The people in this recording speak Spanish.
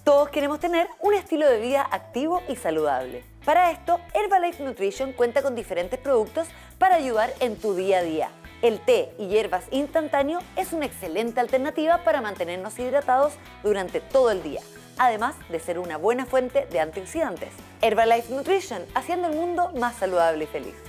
Todos queremos tener un estilo de vida activo y saludable. Para esto, Herbalife Nutrition cuenta con diferentes productos para ayudar en tu día a día. El té y hierbas instantáneo es una excelente alternativa para mantenernos hidratados durante todo el día, además de ser una buena fuente de antioxidantes. Herbalife Nutrition, haciendo el mundo más saludable y feliz.